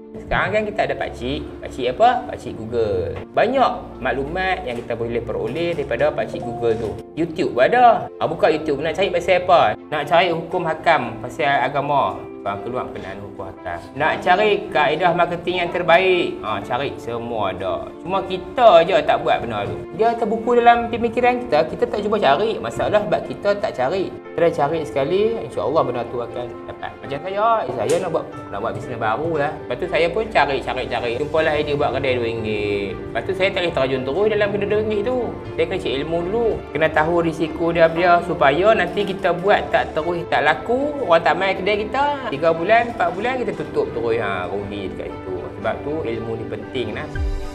Sekarang kan kita ada pakcik. Pakcik apa? Pakcik Google. Banyak maklumat yang kita boleh peroleh daripada pakcik Google tu. YouTube pun ada. Buka YouTube nak cari pasal apa? Nak cari hukum hakam pasal agama. Keluar berkenaan hukum hakam. Nak cari kaedah marketing yang terbaik. Cari semua ada. Cuma kita je tak buat benda tu. Dia terbuku dalam pemikiran kita, kita tak cuba cari. Masalah sebab kita tak cari. Kita cari sekali, insya-Allah benda tu akan dapat. Macam saya nak buat bisnes baru lah. Lepas tu saya pun cari. Jumpalah idea buat kedai RM2. Lepas tu saya tak boleh terjun terus dalam benda RM2 tu. Saya kena cek ilmu dulu. Kena tahu risiko dia supaya nanti kita buat tak terus tak laku, orang tak main kedai kita. 3 bulan, 4 bulan kita tutup terus rugi dekat situ. Sebab tu ilmu ni penting lah.